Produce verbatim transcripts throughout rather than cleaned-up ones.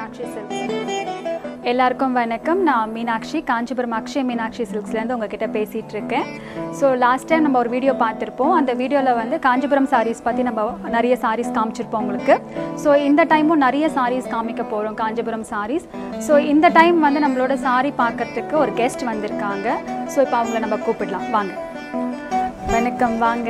Meenakshi silks. எல்லாருக்கும் வணக்கம். நான் மீனாட்சி, காஞ்சிபுரம் அக்ஷய மீனாட்சி சில்க்ஸ்லேருந்து உங்ககிட்ட பேசிகிட்டு இருக்கேன். ஸோ லாஸ்ட் டைம் நம்ம ஒரு வீடியோ பார்த்துருப்போம். அந்த வீடியோவில் வந்து காஞ்சிபுரம் சாரீஸ் பற்றி நம்ம நிறைய சாரீஸ் காமிச்சிருப்போம் உங்களுக்கு. ஸோ இந்த டைமும் நிறைய சாரீஸ் காமிக்க போகிறோம், காஞ்சிபுரம் சாரீஸ். ஸோ இந்த டைம் வந்து நம்மளோட சாரீ பார்க்கறதுக்கு ஒரு கெஸ்ட் வந்திருக்காங்க. ஸோ இப்போ அவங்கள நம்ம கூப்பிடலாம். வாங்க. வணக்கம், வாங்க.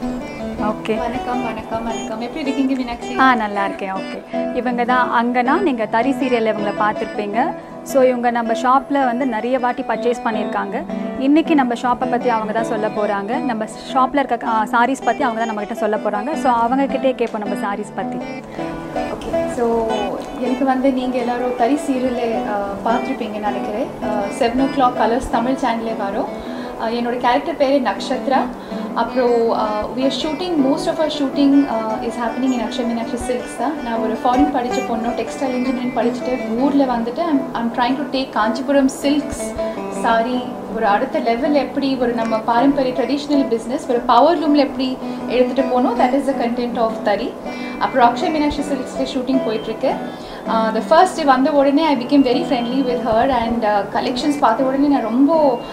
ஓகே, வணக்கம் வணக்கம் வணக்கம் எப்படி இருக்கீங்க மீனாட்சி? ஆ நல்லா இருக்கேன். ஓகே, இவங்க தான் அங்கனா. நீங்கள் தறி சீரியல் இவங்களை பார்த்துருப்பீங்க. ஸோ இவங்க நம்ம ஷாப்பில் வந்து நிறைய வாட்டி பர்ச்சேஸ் பண்ணியிருக்காங்க. இன்றைக்கி நம்ம ஷாப்பை பற்றி அவங்க தான் சொல்ல போகிறாங்க. நம்ம ஷாப்பில் இருக்க சாரீஸ் பற்றி அவங்க தான் நம்மக்கிட்ட சொல்ல போகிறாங்க. ஸோ அவங்கக்கிட்டே கேட்போம் நம்ம சாரீஸ் பற்றி. ஓகே, ஸோ எனக்கு வந்து நீங்கள் எல்லோரும் தறி சீரியலே பார்த்துருப்பீங்கன்னு நினைக்கிறேன். Seven o'clock colours Tamil சேனல்லே வரும். என்னோட கேரக்டர் பேர் நக்ஷத்ரா. அப்புறம் we are shooting, most of our shooting is happening in Akshaya Meenakshi silks தான். நான் ஒரு ஃபாரின் படித்த பொண்ணு, டெக்ஸ்டைல் இன்ஜினியரிங் படிச்சுட்டு ஊரில் வந்துட்டு I'm I'm trying to take Kanchipuram silks saree ஒரு அடுத்த லெவல், எப்படி ஒரு நம்ம பாரம்பரிய ட்ரெடிஷ்னல் பிஸ்னஸ் ஒரு பவர் லூமில் எப்படி எடுத்துகிட்டு போகணும், that is the content of Thari. அப்புறம் அக்ஷய மீனாட்சி சில்க்ஸில் ஷூட்டிங் போயிட்டுருக்கு. த ஃபர்ஸ்ட் டே வந்த உடனே I became very friendly with her and collections பார்த்த உடனே நான் ரொம்ப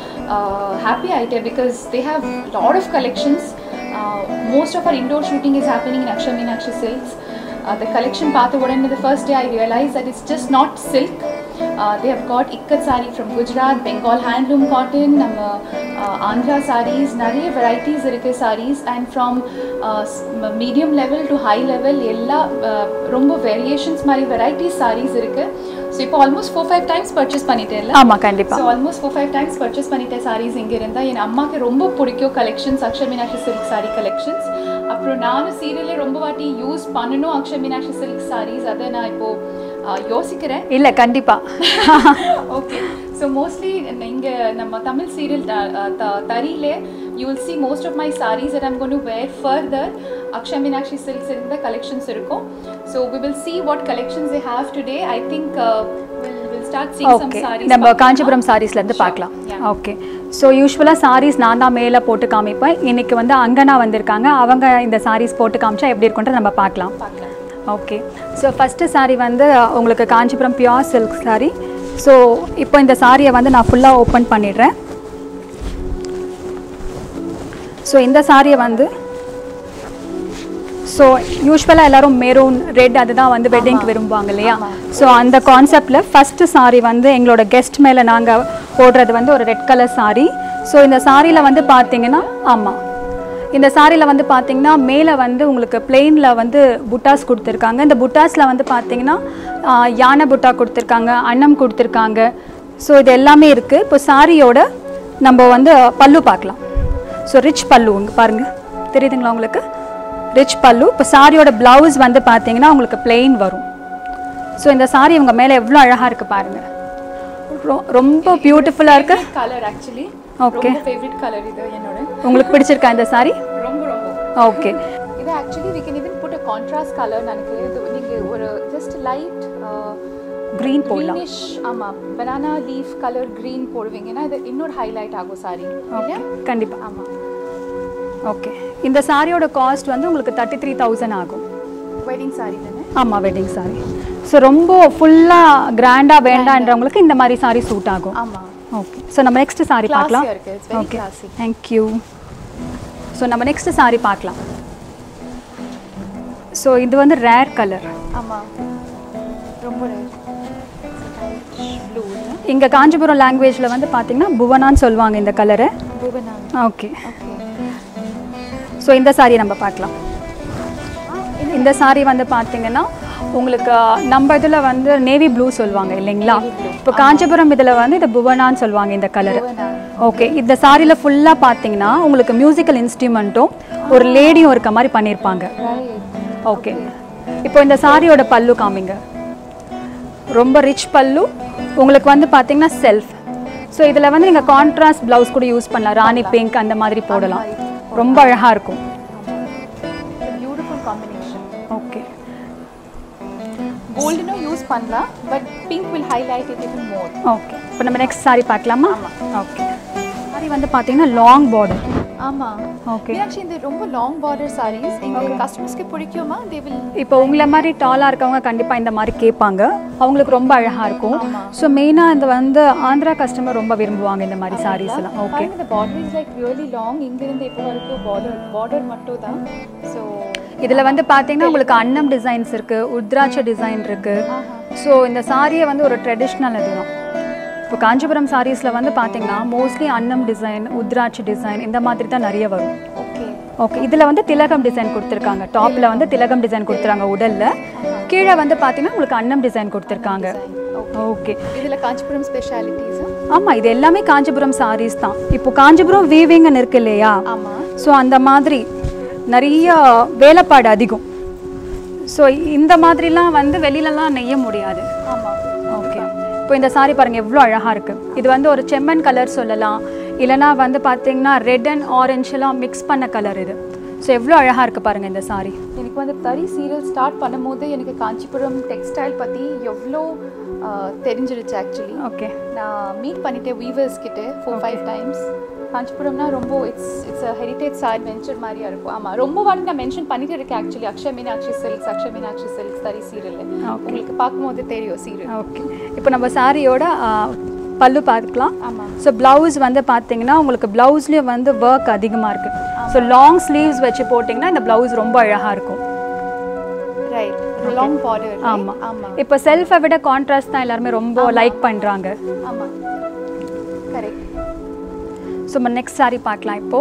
ஹாப்பி ஆகிட்டேன். Because they have lot of collections. Most of our indoor shooting is happening in Akshaya Meenakshi silks. The collection paatha udanne the first day I realized that it's just not silk. Uh, they have got ikkat saree from Gujarat, Bengal handloom cotton, nama uh, Andhra sarees, nariya varieties irukku sarees, and from uh, medium level to high level ella uh, romba variations mari varieties sarees irukku. So ipo almost four five times purchase pannitella. Amma kandipa. So almost four five times purchase pannita sarees inga irundha en amma ku romba pudikyo collections Akshay Meenakshi silk saree collections. அப்புறம் நானும் சீரியலே ரொம்ப வாட்டி use பண்ணணும் Akshaya Meenakshi silk saris. அதை நான் இப்போது யோசிக்கிறேன். இல்லை, கண்டிப்பாக. ஓகே, ஸோ மோஸ்ட்லி இங்கே நம்ம தமிழ் சீரியல் தறியிலே you will see most of my saris that I'm going to wear further Akshaya Meenakshi silks இருந்த கலெக்ஷன்ஸ் இருக்கும். So we will see what collections they have today. I think நம்ம காஞ்சிபுரம் சாரீஸ்லேருந்து பார்க்கலாம். ஓகே, ஸோ யூஸ்வலாக சாரீஸ் நான் தான் மேலே போட்டு காமிப்பேன். இன்றைக்கி வந்து அங்கனா வந்திருக்காங்க. அவங்க இந்த சாரீஸ் போட்டு காமிச்சா எப்படி இருக்குன்றதை நம்ம பார்க்கலாம். ஓகே, ஸோ ஃபஸ்ட்டு சாரீ வந்து உங்களுக்கு Kanchipuram pure silk sari. So இப்போ இந்த சாரியை வந்து நான் ஃபுல்லாக ஓப்பன் பண்ணிடுறேன். ஸோ இந்த சாரியை வந்து ஸோ யூஸ்வலாக எல்லோரும் மெரூன், ரெட் அதுதான் வந்து வெட்டிங்க்கு விரும்புவாங்க இல்லையா? ஸோ அந்த கான்செப்டில் ஃபஸ்ட்டு சாரீ வந்து எங்களோட கெஸ்ட் மேலே நாங்கள் போடுறது வந்து ஒரு ரெட் கலர் சாரீ. ஸோ இந்த சாரியில் வந்து பார்த்தீங்கன்னா, ஆமாம், இந்த சாரியில் வந்து பார்த்தீங்கன்னா மேலே வந்து உங்களுக்கு பிளெயினில் வந்து புட்டாஸ் கொடுத்துருக்காங்க. இந்த புட்டாஸில் வந்து பார்த்தீங்கன்னா யானை புட்டா கொடுத்துருக்காங்க, அன்னம் கொடுத்துருக்காங்க. ஸோ இது எல்லாமே இருக்குது. இப்போ சாரியோட நம்ம வந்து பல்லு பார்க்கலாம். ஸோ ரிச் பல்லு இங்கே பாருங்கள், தெரியுதுங்களா உங்களுக்கு? ரிச் பல்லு. இப்போ சாரியோட ப்ளவுஸ் வந்து பார்த்தீங்கன்னா உங்களுக்கு பிளெயின் வரும். ஸோ இந்த சாரி உங்க மேலே எவ்வளோ அழகாக இருக்குது பாருங்கள். ரொம்ப பியூட்டிஃபுல்லாக இருக்குது. Colour actually okay, favourite colour இது என்னோட. உங்களுக்கு பிடிச்சிருக்கா இந்த சாரி? ரொம்ப ரொம்ப. ஓகே, இது actually we can even put a contrast color. எனக்கு இது நீங்க ஒரு ஜஸ்ட் லைட் green போடலாம். ஆமா, banana leaf color green போடுவீங்கன்னா இது இன்னொரு ஹைலைட் ஆகும் சாரி. ஓகே, கண்டிப்பா. ஆமா. ஓகே, இந்த சாரியோட காஸ்ட் வந்து உங்களுக்கு தேர்ட்டி த்ரீ தௌசண்ட் ஆகும். வெட்டிங் சாரி தானே? ஆமாம், வெட்டிங் சாரி. ஸோ ரொம்ப ஃபுல்லாக கிராண்டாக வேண்டான்றவங்களுக்கு இந்த மாதிரி சாரி சூட் ஆகும். ஆமாம். ஓகே, ஸோ நம்ம நெக்ஸ்ட் சாரி பார்க்கலாம். Okay, thank you. ஸோ நம்ம நெக்ஸ்ட் சாரி பார்க்கலாம். ஸோ இது வந்து ரேர் கலர். ஆமாம், ரொம்ப ரேர். இங்கே காஞ்சிபுரம் லாங்குவேஜில் வந்து பார்த்தீங்கன்னா புவனான்னு சொல்லுவாங்க இந்த கலரை. புவனா. ஓகே, ஸோ இந்த சாரியை நம்ம பார்க்கலாம். இந்த சாரி வந்து பார்த்தீங்கன்னா உங்களுக்கு நம்ம இதில் வந்து நேவி ப்ளூ சொல்லுவாங்க இல்லைங்களா? இப்போ காஞ்சிபுரம் இதில் வந்து இது புவனான்னு சொல்லுவாங்க இந்த கலர். ஓகே, இந்த சாரியில் ஃபுல்லாக பார்த்தீங்கன்னா உங்களுக்கு மியூசிக்கல் இன்ஸ்ட்ருமெண்ட்டும் ஒரு லேடியும் இருக்க மாதிரி பண்ணியிருப்பாங்க. ஓகே, இப்போ இந்த சாரியோட பல்லு காமிங்க. ரொம்ப ரிச் பல்லு. உங்களுக்கு வந்து பார்த்தீங்கன்னா செல்ஃப். ஸோ இதில் வந்து நீங்கள் கான்ட்ராஸ்ட் ப்ளவுஸ் கூட யூஸ் பண்ணலாம். ராணி பிங்க் அந்த மாதிரி போடலாம். ரொம்ப அழகாக இருக்கும். Beautiful combination. ஓகே, கோல்டனும் யூஸ் பண்ணலாம், but pink will highlight it even more. Okay, இப்போ நம்ம நெக்ஸ்ட் சாரி பார்க்கலாமா? ஓகே, சாரி வந்து பார்த்தீங்கன்னா லாங் பார்டர். ஆமா ஓகே actually இந்த ரொம்ப லாங் border sarees எங்க கஸ்டமர்ஸ்க்கு பிடிக்குமா they will இப்போ உங்களை மாதிரி டாலாக இருக்கவங்க கண்டிப்பாக இந்த மாதிரி கேட்பாங்க, அவங்களுக்கு ரொம்ப அழகாக இருக்கும். ஸோ மெயினாக இந்த வந்து ஆந்திரா கஸ்டமர் ரொம்ப விரும்புவாங்க இந்த மாதிரி சாரீஸ் எல்லாம். ஓகே இந்த border is like really long இங்க இருந்து இப்போ வரைக்கும் border border மட்டும் தான். ஸோ இதில் வந்து பார்த்தீங்கன்னா உங்களுக்கு அன்னம் டிசைன்ஸ் இருக்குது, உத்ராட்ச டிசைன் இருக்குது. ஸோ இந்த சாரியை வந்து ஒரு ட்ரெடிஷ்னல் இதுதான். இப்போ காஞ்சிபுரம் சாரீஸில் வந்து பார்த்தீங்கன்னா மோஸ்ட்லி அன்னம் டிசைன், உத்ராட்சி டிசைன் இந்த மாதிரி தான் நிறைய வரும். ஓகே ஓகே இதில் வந்து திலகம் டிசைன் கொடுத்துருக்காங்க. டாப்பில் வந்து திலகம் டிசைன் கொடுத்துருக்காங்க உடலில், கீழே வந்து பார்த்தீங்கன்னா உங்களுக்கு அன்னம் டிசைன் கொடுத்துருக்காங்க. ஓகே இதில் காஞ்சிபுரம் ஸ்பெஷாலிட்டிஸ். ஆமாம் இது எல்லாமே காஞ்சிபுரம் சாரீஸ் தான். இப்போ காஞ்சிபுரம் வீவிங்னு இருக்கு இல்லையா? ஆமாம். ஸோ அந்த மாதிரி நிறைய வேலைப்பாடு அதிகம். ஸோ இந்த மாதிரிலாம் வந்து வெளியிலலாம் நெய்ய முடியாது. ஆமாம். ஓகே இப்போ இந்த சாரீ பாருங்கள் எவ்வளோ அழகாக இருக்குது. இது வந்து ஒரு செம்மன் கலர் சொல்லலாம், இல்லைனா வந்து பார்த்தீங்கன்னா ரெட் அண்ட் ஆரஞ்செலாம் மிக்ஸ் பண்ண கலர் இது. ஸோ எவ்வளோ அழகாக இருக்குது பாருங்கள் இந்த சாரீ. எனக்கு வந்து தறி சீரியல் ஸ்டார்ட் பண்ணும்போது எனக்கு காஞ்சிபுரம் டெக்ஸ்டைல் பற்றி எவ்வளோ தெரிஞ்சிருச்சு ஆக்சுவலி. ஓகே நான் மீட் பண்ணிட்டேன் வீவர்ஸ் கிட்ட ஃபோர் ஃபைவ் டைம்ஸ். காஞ்சிபுரம்னா ரொம்ப it's it's a heritage sari mansion மாதிரியா இருக்கும். ஆமாம் ரொம்ப வாட்டி நான் மென்ஷன் பண்ணிட்டு இருக்கேன் actually. Akshaya Meenakshi silks, Akshaya Meenakshi silks தறி சீரியல் உங்களுக்கு பார்க்கும்போது தெரியும் சீரியல். ஓகே இப்போ நம்ம சாரியோட பல்லு பார்த்துக்கலாம். ஆமாம். ஸோ ப்ளவுஸ் வந்து பார்த்தீங்கன்னா உங்களுக்கு ப்ளவுஸ்லேயும் வந்து ஒர்க் அதிகமாக இருக்குது. ஸோ லாங் ஸ்லீவ்ஸ் வச்சு போட்டிங்கன்னா இந்த ப்ளவுஸ் ரொம்ப அழகாக இருக்கும். Right long border. ஆமாம் ஆமாம். இப்போ செல்ஃபை விட கான்ட்ராஸ்ட் தான் எல்லாருமே ரொம்ப லைக் பண்ணுறாங்க. ஆமாம் கரெக்ட். ஸோ நம்ம நெக்ஸ்ட் சாரி பார்க்கலாம் இப்போ.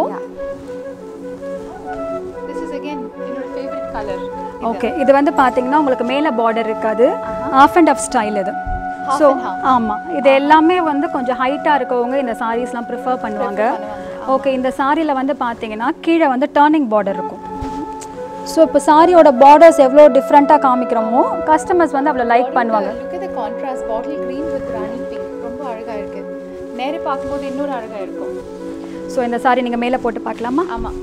திஸ் இஸ் அகைன் என்னோட ஃபேவரட் கலர். ஓகே இது வந்து பார்த்தீங்கன்னா உங்களுக்கு மேலே பார்டர் இருக்காது, ஆஃப் அண்ட் ஆஃப் ஸ்டைல் இது. ஸோ ஆமாம் இது எல்லாமே வந்து கொஞ்சம் ஹைட்டாக இருக்கவங்க இந்த சாரீஸ்லாம் ப்ரிஃபர் பண்ணுவாங்க. ஓகே இந்த சாரியில் வந்து பார்த்தீங்கன்னா கீழே வந்து டர்னிங் பார்டர் இருக்கும். ஸோ இப்போ சாரியோட பார்டர்ஸ் எவ்வளோ டிஃப்ரெண்ட்டாக காமிக்கிறோமோ கஸ்டமர்ஸ் வந்து அவ்வளோ லைக் பண்ணுவாங்க. Look at the contrast bottle green with rani pink ரொம்ப அழகாக இருக்குது. நேரே பார்க்கும்போது இன்னொரு அழகாக இருக்கும். ஸோ இந்த சாரி நீங்கள் மேலே போட்டு பார்க்கலாமா? ஆமாம்.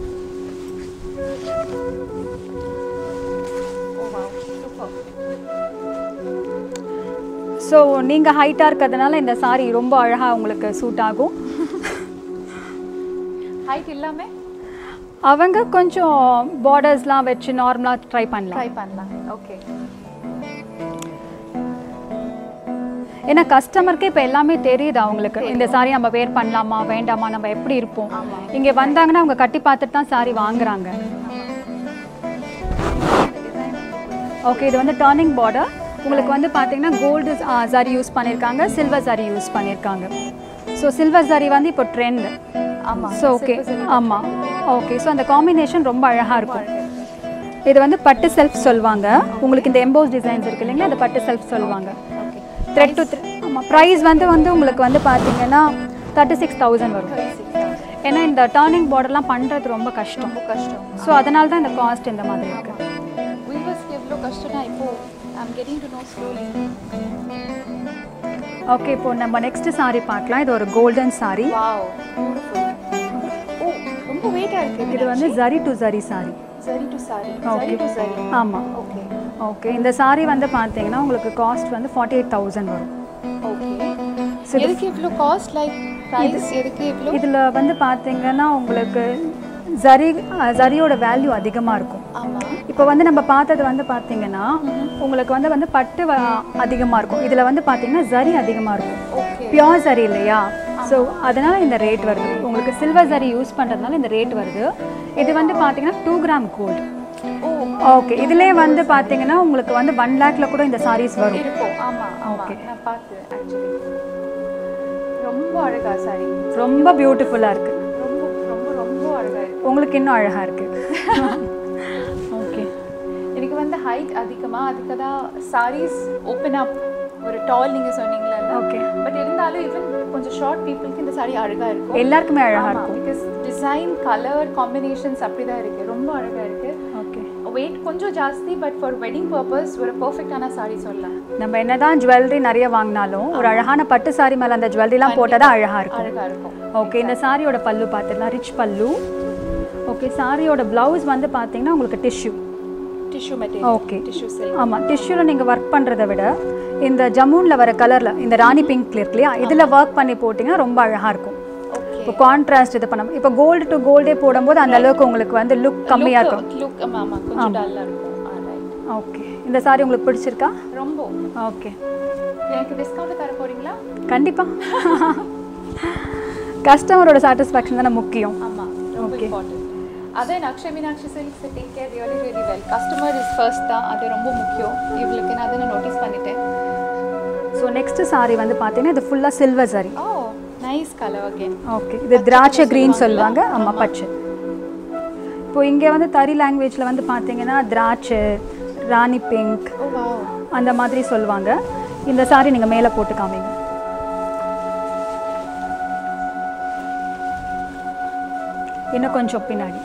ஸோ நீங்கள் ஹைட்டாக இருக்கிறதுனால இந்த சாரி ரொம்ப அழகாக உங்களுக்கு சூட் ஆகும். ஹைட் இல்லாமல் அவங்க கொஞ்சம் பார்டர்ஸ்லாம் வச்சு நார்மலாக ட்ரை பண்ணலாம் ட்ரை பண்ணலாம். ஓகே ஏன்னா கஸ்டமருக்கு இப்போ எல்லாமே தெரியுது அவங்களுக்கு இந்த சாரி நம்ம வேர் பண்ணலாமா வேண்டாமா, நம்ம எப்படி இருப்போம். இங்கே வந்தாங்கன்னா அவங்க கட்டி பார்த்துட்டு தான் சாரி வாங்குறாங்க. ஓகே இது வந்து டர்னிங் பார்டர். உங்களுக்கு வந்து பார்த்தீங்கன்னா கோல்டு சாரி யூஸ் பண்ணியிருக்காங்க, சில்வர் சாரி யூஸ் பண்ணியிருக்காங்க. ஸோ சில்வர் சாரி வந்து இப்போ ட்ரெண்ட். ஆமாம். ஸோ ஓகே ஆமாம் ஓகே. ஸோ அந்த காம்பினேஷன் ரொம்ப அழகாக இருக்கும். இது வந்து பட்டு செல்ஃப் சொல்லுவாங்க. உங்களுக்கு இந்த எம்போஸ் டிசைன்ஸ் இருக்குது இல்லைங்களா, அது பட்டு செல்ஃப் சொல்லுவாங்க. Thread to thread. ஆமாம் ப்ரைஸ் வந்து வந்து உங்களுக்கு வந்து பார்த்தீங்கன்னா தேர்ட்டி சிக்ஸ் தௌசண்ட் வரும். ஏன்னா இந்த டர்னிங் பார்டர்லாம் பண்ணுறது ரொம்ப கஷ்டம் ரொம்ப கஷ்டம். ஸோ அதனால தான் இந்த காஸ்ட் இந்த மாதிரி இருக்குது. வீவர்ஸ்க்கு எவ்வளோ கஷ்டம்னா இப்போ I am getting to know slowly. Okay இப்போ நம்ம நெக்ஸ்ட் சாரி பார்க்கலாம். இது ஒரு golden sari. Wow beautiful. Oh ரொம்ப வெயிட்டா இருக்கு. இது வந்து zari to zari sari. Zari to sari. Okay zari to zari. ஆமாம். ஓகே ஓகே இந்த சாரி வந்து பார்த்தீங்கன்னா உங்களுக்கு காஸ்ட் வந்து ஃபார்ட்டி எயிட் தௌசண்ட் வரும். ஓகே எதுக்கு இவ்வளோ காஸ்ட் லைக் ப்ரைஸ் எதுக்கு இவ்வளோ? இதில் வந்து பார்த்தீங்கன்னா உங்களுக்கு ஜரி ஜரியோட வேல்யூ அதிகமாக இருக்கும். ஆமாம். இப்போ வந்து நம்ம பார்த்தது வந்து பார்த்தீங்கன்னா உங்களுக்கு வந்து வந்து பட்டு அதிகமாக இருக்கும், இதில் வந்து பார்த்தீங்கன்னா ஜரி அதிகமாக இருக்கும். ஓகே பியோர் ஜரி இல்லையா, ஸோ அதனால் இந்த ரேட் வருது. உங்களுக்கு சில்வர் ஜரி யூஸ் பண்ணுறதுனால இந்த ரேட் வருது. இது வந்து பார்த்தீங்கன்னா டூ கிராம் கோல்டு. ஓகே இதிலே வந்து பார்த்தீங்கன்னா உங்களுக்கு வந்து ஒன் லேக்ல கூட இந்த சாரீஸ் வரும் இருக்கும். ஆமாம் ஓகே நான் பார்த்தேன் ஆக்சுவலி. ரொம்ப அழகா சாரி, ரொம்ப பியூட்டிஃபுல்லாக இருக்குது. ரொம்ப ரொம்ப ரொம்ப அழகாக இருக்குது. உங்களுக்கு இன்னும் அழகாக இருக்குது. ஓகே எனக்கு வந்து ஹைட் அதிகமாக அதுக்கு தான் சாரீஸ் ஓப்பன் அப் ஒரு டால் நீங்கள் சொன்னீங்களா. ஓகே பட் இருந்தாலும் ஈவன் கொஞ்சம் ஷார்ட் பீப்புளுக்கு இந்த சாரி அழகாக இருக்கும். எல்லாருக்குமே அழகாக இருக்கும். பிகாஸ் டிசைன் கலர் காம்பினேஷன்ஸ் அப்படி தான் இருக்குது. ரொம்ப அழகாக இருக்குது. ஓகே வெயிட் கொஞ்சம் ஜாஸ்தி பட் ஃபார் வெட்டிங் பர்பஸ் ஒரு பர்ஃபெக்டான சாரி சொல்லலாம். நம்ம என்னதான் ஜுவல்லரி நிறைய வாங்கினாலும் ஒரு அழகான பட்டு சாரி மேலே அந்த ஜுவல்லரிலாம் போட்டால் தான் அழகாக இருக்கும். அழகாக இருக்கும். ஓகே இந்த சாரியோட பல்லு பார்த்துடலாம், ரிச் பல்லு. ஓகே சாரியோட ப்ளவுஸ் வந்து பார்த்தீங்கன்னா உங்களுக்கு tissue tissue material. Okay tissue silk. ஆமாம் டிஷ்யூவில் நீங்கள் ஒர்க் பண்ணுறதை விட இந்த ஜமூனில் வர கலரில் இந்த ராணி பிங்க் இருக்கு இல்லையா, இதில் ஒர்க் பண்ணி போட்டிங்கன்னா ரொம்ப அழகாக இருக்கும். ஓகே இப்போ கான்ட்ராஸ்ட் இது பண்ண இப்போ கோல்டு டு கோல்டே போடும்போது அந்த அளவுக்கு உங்களுக்கு வந்து லுக் கம்மியா இருக்கும். லுக் ஆமா கொஞ்சம் டல்லா இருக்கும். ரைட். ஓகே. இந்த saree உங்களுக்கு பிடிச்சிருக்கா? ரொம்ப. ஓகே. எனக்கு டிஸ்கவுண்ட் தர போறீங்களா? கண்டிப்பா. கஸ்டமரோட சாட்டிஸ்ஃபேக்ஷன் தான முக்கியம். ஆமா. ரொம்ப இம்பார்ட்டன்ட். அதே Akshaya Meenakshi silks take care really really well. Customer is first தான். அது ரொம்ப முக்கியம். இவளுக்கு நான் அதை நோட்டீஸ் பண்ணிட்டேன். ஸோ நெக்ஸ்ட் saree வந்து பார்த்தீங்கன்னா இது ஃபுல்லாக silver saree. Oh nice colour again. Okay. இது திராட்சை கிரீன் சொல்லுவாங்க. ஆமாம் பச்சை. இப்போ இங்கே வந்து தரி லாங்குவேஜில் வந்து பார்த்தீங்கன்னா திராட்சை, ராணி பிங்க் அந்த மாதிரி சொல்லுவாங்க. இந்த saree நீங்கள் மேலே போட்டு காமிங்க. இன்னும் கொஞ்சம் பின்னாடி.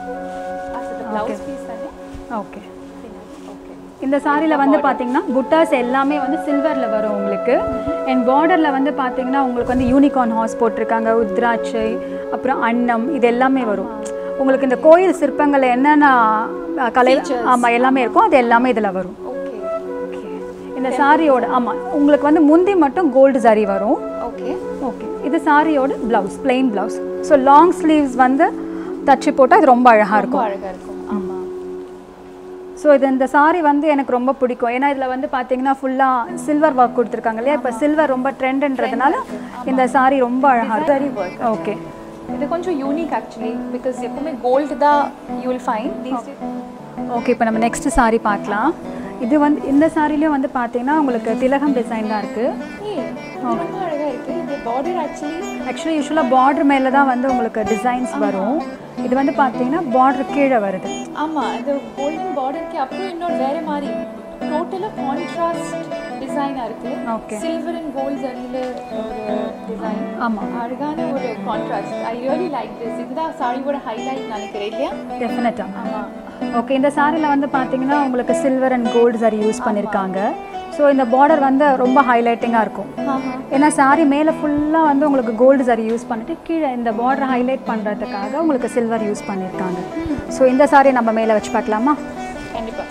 ஓகே. இந்த சாரியில் வந்து பார்த்தீங்கன்னா புட்டாஸ் எல்லாமே வந்து சில்வரில் வரும் உங்களுக்கு. அண்ட் பார்டரில் வந்து பார்த்தீங்கன்னா உங்களுக்கு வந்து யூனிகார்ன் ஹார்ஸ் போட்டிருக்காங்க, உத்ராட்சை, அப்புறம் அன்னம், இது எல்லாமே வரும். உங்களுக்கு இந்த கோயில் சிற்பங்கள் என்னென்ன கலை ஆமாம் எல்லாமே இருக்கும், அது எல்லாமே இதில் வரும். இந்த சாரியோட ஆமாம் உங்களுக்கு வந்து முந்தி மட்டும் கோல்டு சாரி வரும். Okay okay. இது சாரியோட blouse, plain blouse. So long sleeves வந்து தச்சு போட்டால் இது ரொம்ப அழகாக இருக்கும். அழகாக இருக்கும். ஆமாம். ஸோ இது இந்த சாரி வந்து எனக்கு ரொம்ப பிடிக்கும். ஏன்னா இதில் வந்து பார்த்தீங்கன்னா ஃபுல்லாக சில்வர் ஒர்க் கொடுத்துருக்காங்க இல்லையா. இப்போ சில்வர் ரொம்ப ட்ரெண்டுன்றதுனால இந்த சாரி ரொம்ப அழகாக இருக்கும். ஓகே. இது கொஞ்சம் யூனிக் ஆக்சுவலி பிகாஸ் எப்பவுமே கோல்டு தான் you will find these. Okay. இப்போ நம்ம நெக்ஸ்ட் சாரி பார்க்கலாம். இது வந்து இந்த சாரிலையும் வந்து பார்த்தீங்கன்னா உங்களுக்கு திலகம் டிசைன் தான் இருக்குது. ரொம்ப அழகாக இருக்குது. இது பார்டர் ஆக்சுவலி ஆக்சுவலி யூஸ்வலாக பார்டர் மேலே தான் வந்து உங்களுக்கு டிசைன்ஸ் வரும். இது வந்து பார்த்தீங்கன்னா பார்டர் கீழே வருது. ஆமாம். இது கோல்டன் பார்டருக்கு அப்புறம் இன்னொரு வேறு மாதிரி டோட்டலாக கான்ட்ராஸ்ட் டிசைனாக இருக்குது. ஓகே. சில்வர் அண்ட் கோல்ட் சரியில் ஒரு டிசைன். ஆமாம். அழகான ஒரு contrast. I really like this. இதுதான் சாரியோட ஹைலைட் நினைக்கிறேன் இல்லையா? டெஃபினட்டாக. ஆமாம். ஓகே. இந்த சாரியில் வந்து பார்த்தீங்கன்னா உங்களுக்கு silver and gold zari use பண்ணியிருக்காங்க. ஸோ இந்த பார்டர் வந்து ரொம்ப ஹைலைட்டிங்காக இருக்கும். ஏன்னா சாரி மேலே ஃபுல்லாக வந்து உங்களுக்கு கோல்டு சாரி யூஸ் பண்ணிட்டு கீழே இந்த பார்டர் ஹைலைட் பண்ணுறதுக்காக உங்களுக்கு சில்வர் யூஸ் பண்ணியிருக்காங்க. ஸோ இந்த சாரி நம்ம மேலே வச்சு பார்க்கலாமா? கண்டிப்பாக.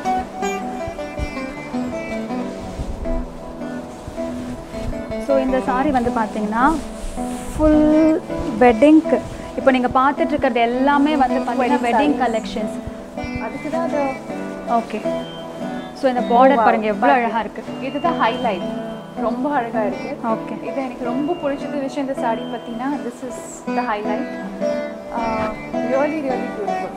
ஸோ இந்த சாரி வந்து பார்த்தீங்கன்னா ஃபுல் வெட்டிங்க்கு இப்போ நீங்கள் பார்த்துட்டு இருக்கிறது எல்லாமே வந்து பார்த்தீங்கன்னா வெட்டிங் கலெக்ஷன்ஸ். அதுக்கு தான் அது. ஓகே. ஸோ இந்த பார்டர் பாருங்கள் எவ்வளோ அழகாக இருக்குது. இதுதான் ஹைலைட். ரொம்ப அழகாக இருக்குது. ஓகே. இது எனக்கு ரொம்ப பிடிச்சது விஷயம் இந்த சாரி பார்த்தீங்கன்னா this is the highlight. Really really beautiful.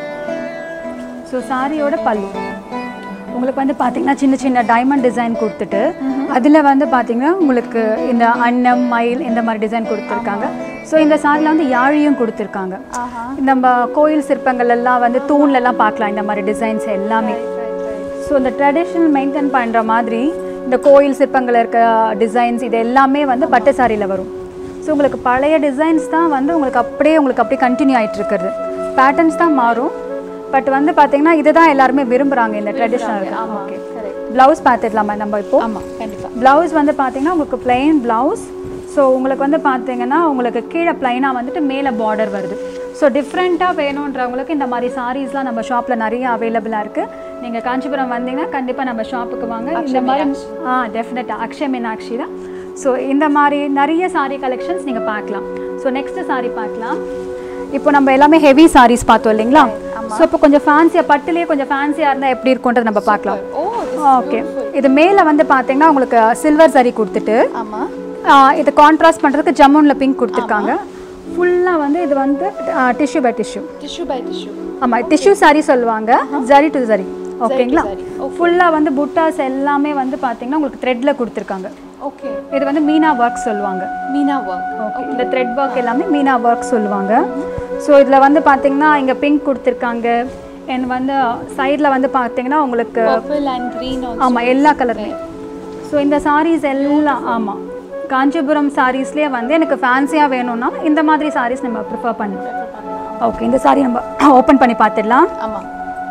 So சாரியோட பல்லு உங்களுக்கு வந்து பார்த்தீங்கன்னா சின்ன சின்ன டைமண்ட் டிசைன் கொடுத்துட்டு அதில் வந்து பார்த்தீங்கன்னா உங்களுக்கு இந்த அன்னம், மயில் இந்த மாதிரி டிசைன் கொடுத்துருக்காங்க. ஸோ இந்த சாரியில் வந்து யாழியும் கொடுத்துருக்காங்க. நம்ம கோயில் சிற்பங்கள் எல்லாம் வந்து தூண்லெல்லாம் பார்க்கலாம் இந்த மாதிரி டிசைன்ஸ் எல்லாமே. ஸோ இந்த ட்ரெடிஷ்னல் மெயின்டைன் பண்ணுற மாதிரி இந்த கோயில் சிற்பங்கள் இருக்க டிசைன்ஸ் இது எல்லாமே வந்து பட்டு சாரியில் வரும். ஸோ உங்களுக்கு பழைய டிசைன்ஸ் தான் வந்து உங்களுக்கு அப்படியே உங்களுக்கு அப்படியே கண்டினியூ ஆகிட்டு இருக்கிறது. பேட்டர்ன்ஸ் தான் மாறும். பட் வந்து பார்த்தீங்கன்னா இதுதான் எல்லாருமே விரும்புகிறாங்க இந்த ட்ரெடிஷ்னல். ஓகே. ப்ளவுஸ் பார்த்துடலாமா நம்ம இப்போ? ஆமாம் கண்டிப்பாக. ப்ளவுஸ் வந்து பார்த்தீங்கன்னா உங்களுக்கு பிளெயின் ப்ளவுஸ். ஸோ உங்களுக்கு வந்து பார்த்தீங்கன்னா உங்களுக்கு கீழே ப்ளைனாக வந்துட்டு மேலே பார்டர் வருது. ஸோ டிஃப்ரெண்ட்டாக வேணுன்றவங்களுக்கு இந்த மாதிரி சாரீஸ்லாம் நம்ம ஷாப்பில் நிறைய அவைலபிளாக இருக்குது. நீங்கள் காஞ்சிபுரம் வந்தீங்கன்னா கண்டிப்பாக நம்ம ஷாப்புக்கு வாங்க. இந்த மாதிரி ஆ டெஃபினட்டாக அக்ஷய மீனாட்சி தான். ஸோ இந்த மாதிரி நிறைய சாரீ கலெக்ஷன்ஸ் நீங்கள் பார்க்கலாம். ஸோ நெக்ஸ்ட்டு சாரீ பார்க்கலாம். இப்போ நம்ம எல்லாமே ஹெவி சாரீஸ் பார்த்தோம் இல்லைங்களா? ஸோ இப்போ கொஞ்சம் ஃபேன்சியாக பட்டுலேயே கொஞ்சம் ஃபேன்சியாக இருந்தால் எப்படி இருக்கும்ன்றது நம்ம பார்க்கலாம். ஓகே. இது மேலே வந்து பார்த்தீங்கன்னா உங்களுக்கு சில்வர் சாரீ கொடுத்துட்டு இது கான்ட்ராஸ்ட் பண்ணுறதுக்கு ஜம்முனில் பிங்க் கொடுத்துருக்காங்க. ஃபுல்லாக வந்து இது வந்து tissue by tissue tissue by tissue ஆமாம் டிஷ்யூ சாரீ சொல்லுவாங்க. ஜரி டு ஜரி. ஓகேங்களா? ஃபுல்லாக வந்து புட்டாஸ் எல்லாமே வந்து பார்த்தீங்கன்னா உங்களுக்கு த்ரெட்டில் கொடுத்துருக்காங்க. ஓகே. இது வந்து மீனா ஒர்க் சொல்லுவாங்க. மீனா ஒர்க். ஓகே. இந்த த்ரெட் ஒர்க் எல்லாமே மீனா ஒர்க் சொல்லுவாங்க. ஸோ இதில் வந்து பார்த்தீங்கன்னா இங்கே பிங்க் கொடுத்துருக்காங்க. அண்ட் வந்து சைடில் வந்து பார்த்தீங்கன்னா உங்களுக்கு ஆமாம் எல்லா கலருமே. ஸோ இந்த சாரீஸ் எல்லாம் ஆமாம் காஞ்சிபுரம் சாரீஸ்லேயே வந்து எனக்கு ஃபேன்சியாக வேணும்னா இந்த மாதிரி சாரீஸ் நம்ம ப்ரிஃபர் பண்ணலாம். ஓகே. இந்த சாரீ நம்ம ஓப்பன் பண்ணி பார்த்துடலாம். ஆமாம்.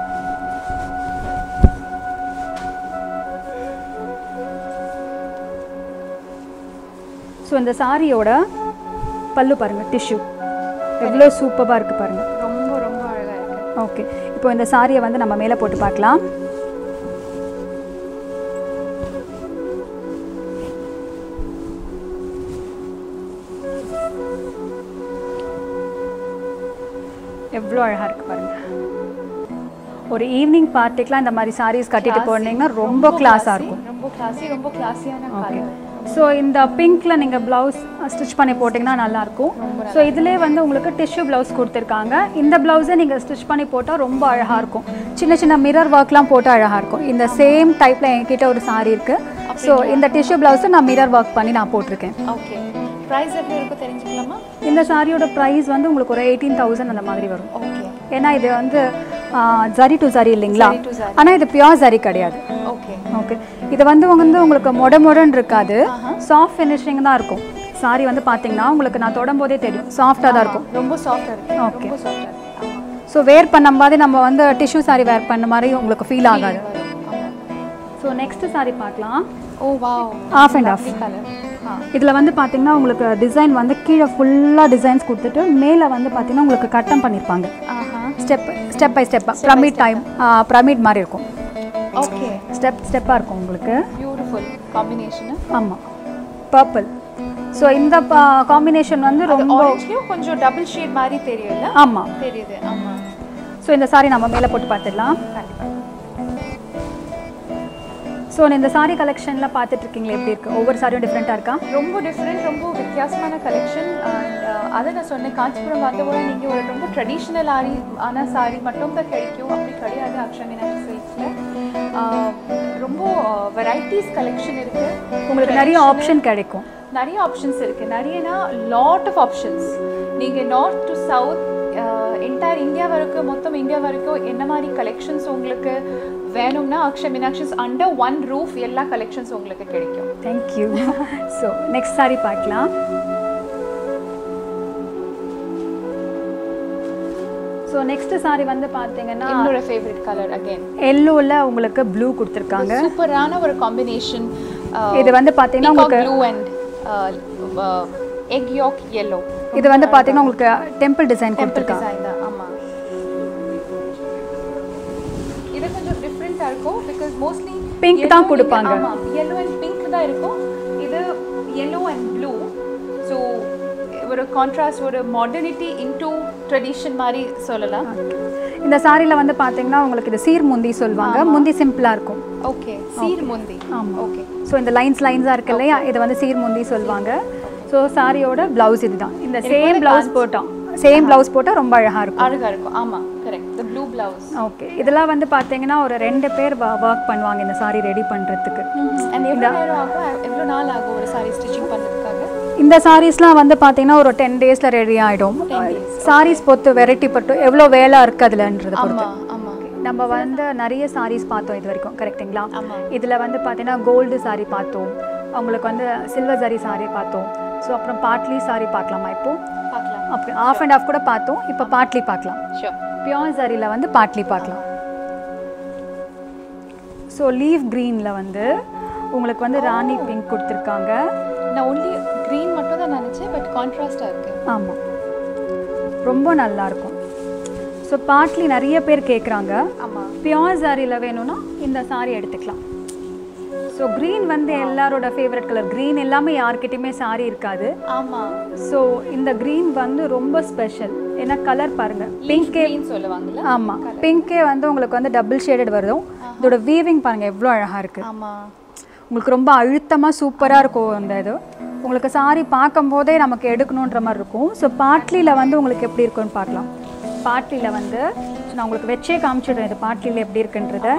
ஸோ இந்த சாரியோட பல்லு பாருங்கள், டிஷ்யூ எவ்வளோ சூப்பராக இருக்குது பாருங்கள். ரொம்ப ரொம்ப அழகாக இருக்குது. ஓகே. இப்போ இந்த சாரியை வந்து நம்ம மேலே போட்டு பார்க்கலாம். எவ்வளோ அழகாக இருக்குது பாருங்கள். ஒரு ஈவினிங் பார்ட்டிக்கெலாம் இந்த மாதிரி சாரீஸ் கட்டிட்டு போனீங்கன்னா ரொம்ப கிளாஸாக இருக்கும். ரொம்ப கிளாஸி, ரொம்ப கிளாஸியான கலர். ஸோ இந்த பிங்க்கில் நீங்கள் ப்ளவுஸ் ஸ்டிச் பண்ணி போட்டிங்கன்னா நல்லாயிருக்கும். ஸோ இதிலே வந்து உங்களுக்கு டிஷ்யூ ப்ளவுஸ் கொடுத்துருக்காங்க. இந்த ப்ளவுஸை நீங்கள் ஸ்டிச் பண்ணி போட்டால் ரொம்ப அழகாக இருக்கும். சின்ன சின்ன மிரர் ஒர்க்லாம் போட்டால் அழகாக இருக்கும். இந்த சேம் டைப்பில் என்கிட்ட ஒரு சாரீ இருக்குது. ஸோ இந்த டிஷ்யூ ப்ளவுஸை நான் மிரர் ஒர்க் பண்ணி நான் போட்டிருக்கேன். ஓகே, ப்ரைஸ் எப்படி இருக்கும் தெரிஞ்சுக்கலாமா? இந்த சாரியோட ப்ரைஸ் வந்து உங்களுக்கு ஒரு எயிட்டீன் தௌசண்ட் அந்த மாதிரி வரும். ஓகே, ஏன்னா இது வந்து ஜரி டு ஜரி இல்லைங்களா, ஆனால் இது பியோர் ஜரி கிடையாது. ஓகே ஓகே, இது வந்து வந்து உங்களுக்கு மொட மொடன்னு இருக்காது, சாஃப்ட் ஃபினிஷிங் தான் இருக்கும். சாரி வந்து பார்த்தீங்கன்னா உங்களுக்கு நான் தொடும் போதே தெரியும் சாஃப்டாக தான் இருக்கும். ரொம்ப சாஃப்டாக இருக்கும். ஓகே, ரொம்ப சாஃப்டாக இருக்கும். ஸோ வேர் பண்ணும்போது நம்ம வந்து டிஷ்யூ சாரி வேர் பண்ண மாதிரி உங்களுக்கு ஃபீல் ஆகாது. ஸோ நெக்ஸ்ட் சாரி பார்க்கலாம். Oh wow, off and off colour. இதில் வந்து பார்த்தீங்கன்னா உங்களுக்கு டிசைன் வந்து கீழே ஃபுல்லாக டிசைன்ஸ் கொடுத்துட்டு மேலே வந்து பார்த்தீங்கன்னா உங்களுக்கு கட்டம் பண்ணியிருப்பாங்க. ஸ்டெப் ஸ்டெப் பை ஸ்டெப்பாக பிரமிட் டைம் பிரமிட் மாதிரி இருக்கும். ஓகே, ஸ்டெப் ஸ்டெப்பாக இருக்கும் உங்களுக்கு. Beautiful combination. ஆமாம், பர்பிள். ஸோ இந்த காம்பினேஷன் வந்து ரொம்ப ஆரஞ்சுலயும் கொஞ்சம் டபுள் ஷேட் மாதிரி தெரியும்ல? ஆமாம் தெரியுது. ஆமாம். ஸோ இந்த சாரி நம்ம மேலே போட்டு பார்த்துடலாம். கண்டிப்பாக. ஸோ இந்த சாரி கலெக்ஷனில் பார்த்துட்டு இருக்கீங்களா எப்படி இருக்குது? ஒவ்வொரு சாரியும் டிஃப்ரெண்ட்டாக இருக்கா? ரொம்ப டிஃப்ரெண்ட், ரொம்ப வித்தியாசமான கலெக்ஷன். அண்ட் அதை நான் சொன்னேன், காஞ்சிபுரம் வந்த கூட நீங்கள் ஒரு ரொம்ப ட்ரெடிஷ்னல் ஆரி ஆன சாரி மட்டும் தான் கிடைக்கும், அப்படி கிடையாது அக்ஷயா மீனாட்சி சில்க்ஸில். ரொம்ப வெரைட்டிஸ் கலெக்ஷன் இருக்குது. உங்களுக்கு நிறைய ஆப்ஷன் கிடைக்கும். நிறைய ஆப்ஷன்ஸ் இருக்குது. நிறையனா லாட் ஆஃப் ஆப்ஷன்ஸ். நீங்கள் north to south entire India வரைக்கும், மொத்தம் இந்தியா வரைக்கும் என்ன மாதிரி கலெக்ஷன்ஸ் உங்களுக்கு வேணும்னா Akshaya Meenakshi's under one roof எல்லா கலெக்ஷன்ஸ் உங்களுக்கு கிடைக்கும். தேங்க்யூ. ஸோ நெக்ஸ்ட் சாரி பார்க்கலாம். ஸோ நெக்ஸ்ட் சாரி வந்து பார்த்தீங்கன்னா என்னோட ஃபேவரட் கலர் அகைன் எல்லோவில் உங்களுக்கு ப்ளூ கொடுத்துருக்காங்க. சூப்பரான ஒரு காம்பினேஷன். இது வந்து பார்த்தீங்கன்னா உங்களுக்கு blue and egg yolk yellow. இது வந்து பார்த்தீங்கன்னா உங்களுக்கு டெம்பிள் டிசைன் கொடுத்துருக்காங்க. டிசைன் தான். ஆமாம், இது கொஞ்சம் டிஃப்ரெண்ட்டாக இருக்கும். பிகாஸ் மோஸ்ட்லி பிங்க் தான் கொடுப்பாங்க. ஆமாம், yellow அண்ட் பிங்க் தான் இருக்கும். இது yellow அண்ட் ப்ளூ. ஸோ ஒரு கான்ட்ராஸ்ட், ஒரு மாடர்னிட்டி இன்டூ ட்ரெடிஷன் மாதிரி சொல்லலாம். இந்த சாரியில் வந்து பார்த்தீங்கன்னா உங்களுக்கு இது சீர் முந்தி சொல்லுவாங்க. முந்தி சிம்பிளாக இருக்கும். ஓகே, சீர் முந்தி. ஆமாம். ஓகே, ஸோ இந்த லைன்ஸ் லைன்ஸாக இருக்கு இல்லையா, இது வந்து சீர் முந்தி சொல்லுவாங்க. ஸோ சாரியோட ப்ளவுஸ் இதுதான். இந்த சேம் ப்ளவுஸ் போட்டோம், சேம் ப்ளவுஸ் போட்டால் ரொம்ப அழகாக இருக்கும். அழகாக இருக்கும். ஆமாம், correct. The blue blouse. Okay, இதெல்லாம் வந்து பார்த்தீங்கன்னா ஒரு ரெண்டு பேர் ஒர்க் பண்ணுவாங்க இந்த சாரி ரெடி பண்ணுறதுக்கு. அண்ட் எவ்வளோ நேரம் ஆகும், எவ்வளோ நாள் ஆகும் ஒரு சாரி ஸ்டிச்சிங் பண்ணுறதுக்காக? இந்த சாரீஸ்லாம் வந்து பார்த்தீங்கன்னா ஒரு டென் டேஸில் ரெடி ஆகிடும். சாரீஸ் பொறுத்து வெரைட்டி பட்டு எவ்வளோ வேலை இருக்குது அதுலன்றது பொறுத்து. நம்ம வந்து நிறைய சாரீஸ் பார்த்தோம் இது வரைக்கும், கரெக்டுங்களா? இதில் வந்து பார்த்தீங்கன்னா கோல்டு சாரீ பார்த்தோம், அவங்களுக்கு வந்து சில்வர் சாரீ சாரீ பார்த்தோம். ஸோ அப்புறம் பாட்லி சாரீ பார்க்கலாமா இப்போ? பார்க்கலாம். அப்புறம் ஆஃப் அண்ட் ஆஃப் கூட பார்த்தோம், இப்போ பாட்லி பார்க்கலாம். ஷூர். பியோர் சாரியில் வந்து பாட்லி பார்க்கலாம். ஸோ லீஃப் க்ரீனில் வந்து உங்களுக்கு வந்து ராணி பிங்க் கொடுத்துருக்காங்க. நான் ஒன்லி க்ரீன் மட்டும் தான் நினச்சேன், பட் கான்ட்ராஸ்டாக இருக்குது. ஆமாம், ரொம்ப நல்லாயிருக்கும். ஸோ பாட்லி நிறைய பேர் கேட்குறாங்க. ஆமாம், பியோர் சாரியில் வேணும்னா இந்த சாரி எடுத்துக்கலாம். ஸோ க்ரீன் வந்து எல்லாரோட ஃபேவரட் கலர். க்ரீன் எல்லாமே யார்கிட்டையுமே சாரி இருக்காது. ஆமாம். ஸோ இந்த க்ரீன் வந்து ரொம்ப ஸ்பெஷல். ஏன்னா கலர் பாருங்கள், பிங்கே சொல்லுவாங்கல்ல. ஆமாம், பிங்கே வந்து உங்களுக்கு வந்து டபுள் ஷேடட் வரும். இதோட வீவிங் பாருங்கள் எவ்வளோ அழகாக இருக்குது. ஆமாம், உங்களுக்கு ரொம்ப அழுத்தமாக சூப்பராக இருக்கும் அந்த இது. உங்களுக்கு சாரி பார்க்கும்போதே நமக்கு எடுக்கணுன்ற மாதிரி இருக்கும். ஸோ பாட்லியில் வந்து உங்களுக்கு எப்படி இருக்குன்னு பார்க்கலாம். பாட்லியில் வந்து நான் உங்களுக்கு வச்சே காமிச்சிடுறேன் இது பாட்லியில் எப்படி இருக்குன்றத.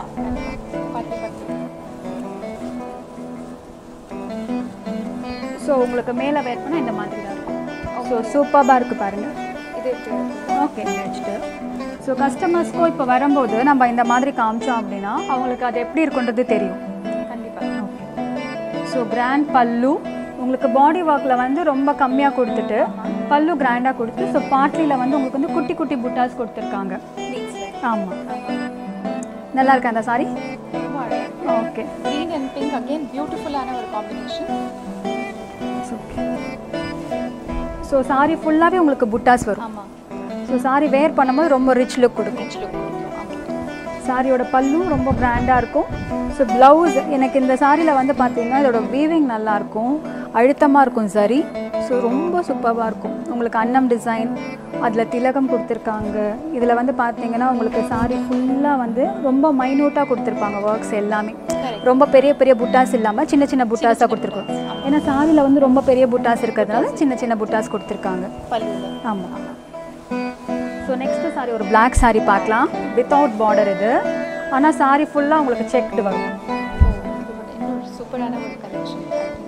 ஸோ உங்களுக்கு மேலே வேர் பண்ணால் இந்த மாதிரி தான் இருக்கும். ஸோ சூப்பராக இருக்குது பாருங்கள். இது ஓகே வச்சுட்டு ஸோ கஸ்டமர்ஸ்க்கும் இப்போ வரும்போது நம்ம இந்த மாதிரி காமிச்சோம் அப்படின்னா அவங்களுக்கு அது எப்படி இருக்குன்றது தெரியும். கண்டிப்பாக. ஓகே, ஸோ கிராண்ட் பல்லு உங்களுக்கு பாடி ஒர்க்கில் வந்து ரொம்ப கம்மியாக கொடுத்துட்டு பல்லு கிராண்டாக கொடுத்து, ஸோ பாட்லியில் வந்து உங்களுக்கு வந்து குட்டி குட்டி புட்டாஸ் கொடுத்துருக்காங்க. ஆமாம், நல்லா இருக்கா அந்த sari? Okay, green and pink again பியூட்டிஃபுல்லான ஒரு காம்பினேஷன். ஓகே, ஸோ சாரி ஃபுல்லாகவே உங்களுக்கு புட்டாஸ் வரும். ஆமாம். ஸோ சாரி வேர் பண்ணும்போது ரொம்ப ரிச் லுக் கொடுக்கும். ரிச் லுக் கொடுக்கும். சாரியோட பல்லும் ரொம்ப கிராண்டாக இருக்கும். ஸோ ப்ளவுஸ் எனக்கு இந்த சாரியில் வந்து பார்த்தீங்கன்னா இதோட வீவிங் நல்லாயிருக்கும், அழுத்தமாக இருக்கும் சரி. ஸோ ரொம்ப சூப்பராக இருக்கும். உங்களுக்கு அன்னம் டிசைன், அதில் திலகம் கொடுத்துருக்காங்க. இதில் வந்து பார்த்தீங்கன்னா உங்களுக்கு சாரி ஃபுல்லாக வந்து ரொம்ப மைன்யூட்டாக கொடுத்துருப்பாங்க ஒர்க்ஸ் எல்லாமே. ரொம்ப பெரிய பெரிய புட்டாஸ் இல்லாமல் சின்ன சின்ன புட்டாஸாக கொடுத்துருக்கோம். ஏன்னா சாரியில் வந்து ரொம்ப பெரிய புட்டாஸ் இருக்கிறதுனால சின்ன சின்ன புட்டாஸ் கொடுத்துருக்காங்க. ஆமாம். ஸோ நெக்ஸ்ட்டு சாரி ஒரு பிளாக் சாரி பார்க்கலாம். வித்தவுட் பார்டர் இது. ஆனால் சாரி ஃபுல்லாக உங்களுக்கு செக்டு வரும். சூப்பரான ஒரு கலெக்ஷன்.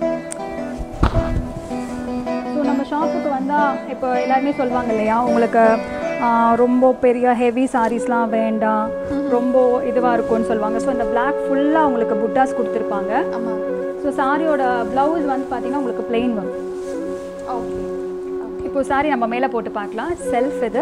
ஸோ நம்ம ஷாப்புக்கு வந்தால் இப்போ எல்லாருமே சொல்லுவாங்க இல்லையா, உங்களுக்கு ரொம்ப பெரிய ஹெவி சாரீஸ்லாம் வேண்டாம், ரொம்ப இதுவாக இருக்கும்னு சொல்லுவாங்க. ஸோ இந்த பிளாக் ஃபுல்லாக உங்களுக்கு புட்டாஸ் கொடுத்துருப்பாங்க. ஆமாம். ஸோ சாரியோட ப்ளவுஸ் வந்து பார்த்திங்கன்னா உங்களுக்கு பிளெயின் வரும். ஓகே. இப்போது சாரி நம்ம மேலே போட்டு பார்க்கலாம். செல்ஃப் இது.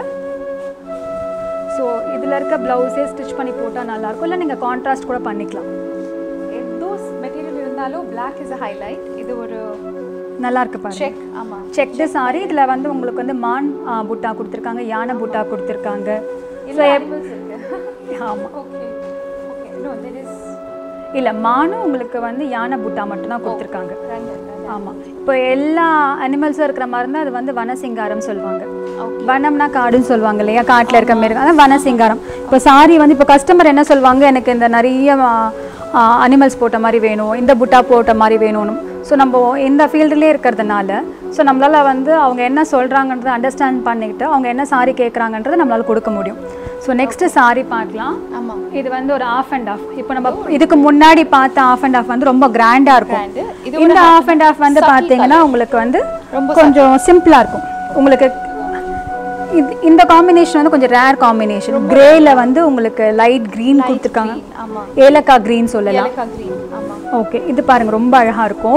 ஸோ இதில் இருக்க ப்ளவுஸே ஸ்டிச் பண்ணி போட்டால் நல்லாயிருக்கும். இல்லை நீங்கள் கான்ட்ராஸ்ட் கூட பண்ணிக்கலாம். எதோ மெட்டீரியல் இருந்தாலும் பிளாக் இஸ் அ ஹைலைட். இது ஒரு நல்லா இருக்கு பாருங்க. செக். ஆமாம், செக்டு சாரி. இதில் வந்து உங்களுக்கு வந்து மான் புட்டா கொடுத்துருக்காங்க, யானை புட்டா கொடுத்துருக்காங்க. ஸோ ஆமாம். Okay okay. No there is இல்லை, மானும் உங்களுக்கு வந்து யானை புட்டா மட்டும்தான் கொடுத்துருக்காங்க. ஆமாம். இப்போ எல்லா அனிமல்ஸும் இருக்கிற மாதிரி இருந்தால் அது வந்து வனசிங்காரம் சொல்லுவாங்க. வனம்னா காடுன்னு சொல்லுவாங்க இல்லையா, காட்டில் இருக்க மாரி அதான் வனசிங்காரம். இப்போ சாரி வந்து இப்போ கஸ்டமர் என்ன சொல்லுவாங்க, எனக்கு இந்த நிறைய அனிமல்ஸ் போட்ட மாதிரி வேணும், இந்த புட்டா போட்ட மாதிரி வேணும்னு. ஸோ நம்ம இந்த ஃபீல்டுலேயே இருக்கிறதுனால ஸோ நம்மளால் வந்து அவங்க என்ன சொல்கிறாங்கன்றதை அண்டர்ஸ்டாண்ட் பண்ணிக்கிட்டு அவங்க என்ன சாரி கேட்குறாங்கன்றதை நம்மளால் கொடுக்க முடியும். ஸோ நெக்ஸ்ட்டு சாரி பார்க்கலாம். ஆமாம். இது வந்து ஒரு ஆஃப் அண்ட் ஆஃப். இப்போ நம்ம இதுக்கு முன்னாடி பார்த்த ஆஃப் அண்ட் ஆஃப் வந்து ரொம்ப கிராண்டாக இருக்கும். இந்த ஆஃப் அண்ட் ஆஃப் வந்து பார்த்தீங்கன்னா உங்களுக்கு வந்து கொஞ்சம் சிம்பிளாக இருக்கும். உங்களுக்கு இது இந்த காம்பினேஷன் வந்து கொஞ்சம் ரேர் காம்பினேஷன். கிரேல வந்து உங்களுக்கு லைட் க்ரீன் கொடுத்துருக்காங்க. ஏலக்காய் க்ரீன் சொல்லலாம். ஓகே, இது பாருங்க ரொம்ப அழகாக இருக்கும்.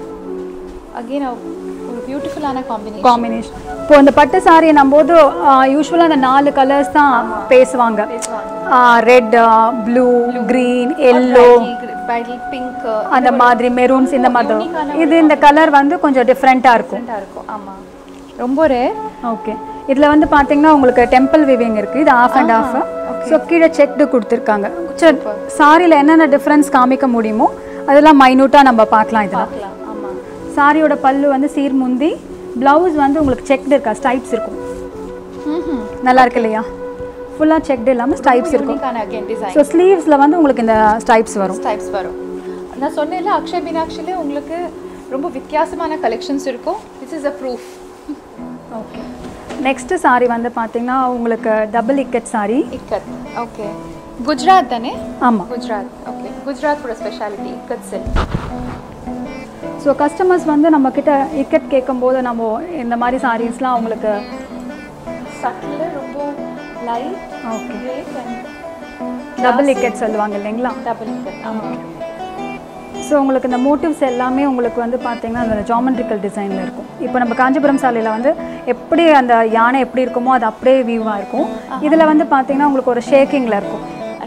அகைன் ஒரு பியூட்டிஃபுல்லான காம்பினேஷன் காம்பினேஷன் இப்போ இந்த பட்டு சாரியை நம்போது யூஸ்வலாக அந்த நாலு கலர்ஸ் தான் பேசுவாங்க. Red, blue, green, yellow, pink, அந்த மாதிரி மெரூன்ஸ், இந்த மாதிரி. இது இந்த கலர் வந்து கொஞ்சம் டிஃப்ரெண்ட்டாக இருக்கும். ஆமாம், ரொம்ப ரேர். ஓகே, இதில் வந்து பார்த்தீங்கன்னா உங்களுக்கு டெம்பிள் வீவிங் இருக்குது. இது ஆஃப் அண்ட் ஆஃப். ஸோ கீழே செக்டு கொடுத்துருக்காங்க. சாரியில் என்னென்ன டிஃப்ரென்ஸ் காமிக்க முடியுமோ அதெல்லாம் மைன்யூட்டாக நம்ம பார்க்கலாம். இதெல்லாம் சாரியோட பல்லு வந்து சீர் முந்தி, ப்ளவுஸ் வந்து உங்களுக்கு செக்டு இருக்கா, ஸ்டைப்ஸ் இருக்கும். நல்லா இருக்கு இல்லையா, ஃபுல்லாக செக்டு இல்லாமல் ஸ்டைப்ஸ் இருக்கும். ஸோ ஸ்லீவ்ஸில் வந்து உங்களுக்கு இந்த ஸ்டைப்ஸ் வரும். ஸ்டைப்ஸ் வரும். நான் சொன்னேன்ல, அக்ஷய் மீனாட்சியில் உங்களுக்கு ரொம்ப வித்தியாசமான கலெக்ஷன்ஸ் இருக்கும். This is a proof. Okay, next sari வந்து பார்த்தீங்கன்னா உங்களுக்கு டபுள் இக்கட் சாரி. இக்கட். ஓகே, குஜராத் தானே? ஆமாம், குஜராத். ஓகே, குஜராத்தோட speciality ikat silk. So customers வந்து நம்மக்கிட்ட இக்கட் கேட்கும்போது நம்ம இந்த மாதிரி சாரீஸ்லாம் அவங்களுக்கு சட்டில் ரொம்ப லைட். ஓகே, டபுள் இக்கட் சொல்லுவாங்க இல்லைங்களா? டபுள் இக்கட். ஆமாம். ஸோ உங்களுக்கு இந்த மோட்டிவ்ஸ் எல்லாமே உங்களுக்கு வந்து பார்த்தீங்கன்னா அந்த ஜாமெட்ரிக்கல் டிசைனில் இருக்கும். இப்போ நம்ம காஞ்சிபுரம் சாலையில் வந்து எப்படி அந்த யானை எப்படி இருக்குமோ அது அப்படியே வியூவாக இருக்கும். இதில் வந்து பார்த்தீங்கன்னா உங்களுக்கு ஒரு ஷேக்கிங்கில் இருக்கும்.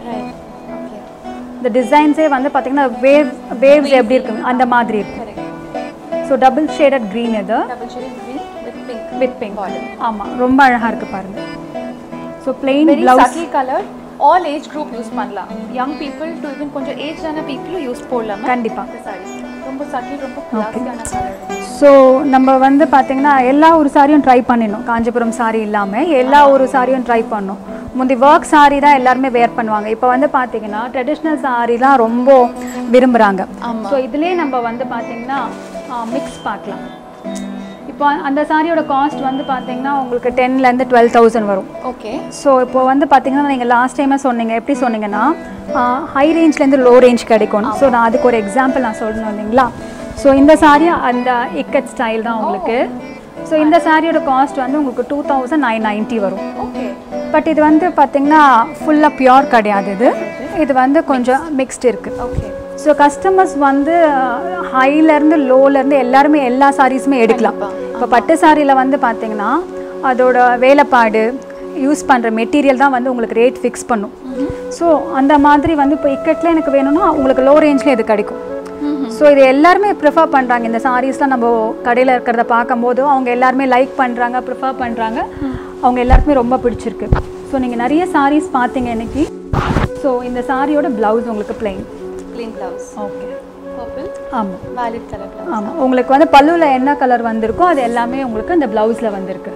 இந்த டிசைன்ஸே வந்து பார்த்தீங்கன்னா வேவ் வேவ்ஸ் எப்படி இருக்குங்க அந்த மாதிரி இருக்கும். ஸோ டபுள் ஷேடட் க்ரீன் இது. With pink. ஆமாம், ரொம்ப அழகாக இருக்குது பாருங்கள். So plain blouse colour. All age group use பண்ணலாம். யங் பீப்புள் டு ஈவன் கொஞ்சம் ஏஜான பீப்புளும் யூஸ் போடலாம். கண்டிப்பாக. ரொம்ப சட்டில், ரொம்ப கிளாஸியான கலர். ஸோ நம்ம வந்து பார்த்தீங்கன்னா எல்லா ஒரு சாரியும் ட்ரை பண்ணிடணும். காஞ்சிபுரம் சாரி இல்லாமல் எல்லா ஒரு சாரியும் ட்ரை பண்ணணும். முந்தி ஒர்க் சாரி தான் எல்லாருமே வேர் பண்ணுவாங்க. இப்போ வந்து பார்த்தீங்கன்னா ட்ரெடிஷ்னல் சாரி தான் ரொம்ப விரும்புகிறாங்க. ஸோ இதுலேயே நம்ம வந்து பார்த்தீங்கன்னா மிக்ஸ் பார்க்கலாம். இப்போ அந்த சாரியோட காஸ்ட் வந்து பார்த்தீங்கன்னா உங்களுக்கு டென்லேருந்து டுவெல் தௌசண்ட் வரும். ஓகே. ஸோ இப்போ வந்து பார்த்தீங்கன்னா நீங்கள் லாஸ்ட் டைமே சொன்னீங்க, எப்படி சொன்னீங்கன்னா ஹை ரேஞ்ச்லேருந்து லோ ரேஞ்ச் கிடைக்கும். ஸோ நான் அதுக்கு ஒரு எக்ஸாம்பிள் நான் சொல்லணும் இல்லைங்களா? ஸோ இந்த சாரி அந்த இக்கட் ஸ்டைல் தான் உங்களுக்கு. ஸோ இந்த சாரியோட காஸ்ட் வந்து உங்களுக்கு டூ தௌசண்ட் நைன் நைன்ட்டி வரும். ஓகே. பட் இது வந்து பார்த்தீங்கன்னா ஃபுல்லாக பியோர் கிடையாது. இது இது வந்து கொஞ்சம் மிக்ஸ்டு இருக்குது. ஓகே. ஸோ கஸ்டமர்ஸ் வந்து ஹைலேருந்து லோலேருந்து எல்லாருமே எல்லா சாரீஸுமே எடுக்கலாம். இப்போ பட்டு சாரியில் வந்து பார்த்தீங்கன்னா அதோட வேலைப்பாடு யூஸ் பண்ணுற மெட்டீரியல் தான் வந்து உங்களுக்கு ரேட் ஃபிக்ஸ் பண்ணும். ஸோ அந்த மாதிரி வந்து இப்போ இக்கட்டில் எனக்கு வேணும்னா உங்களுக்கு லோ ரேஞ்சில் இது கிடைக்கும். ஸோ இது எல்லாருமே ப்ரிஃபர் பண்ணுறாங்க. இந்த சாரீஸ்லாம் நம்ம கடையில் இருக்கிறத பார்க்கும்போது அவங்க எல்லாருமே லைக் பண்ணுறாங்க, ப்ரிஃபர் பண்ணுறாங்க. அவங்க எல்லாருக்குமே ரொம்ப பிடிச்சிருக்கு. ஸோ நீங்கள் நிறைய சாரீஸ் பார்த்தீங்க இன்னைக்கு. ஸோ இந்த சாரியோட ப்ளவுஸ் உங்களுக்கு plain plain blouse. Okay. Purple. ஆமாம் வேலிட் கலர் பிளவுஸ். ஆமாம் உங்களுக்கு வந்து பல்லுவில் என்ன கலர் வந்திருக்கோ அது எல்லாமே உங்களுக்கு இந்த ப்ளவுஸில் வந்திருக்கு.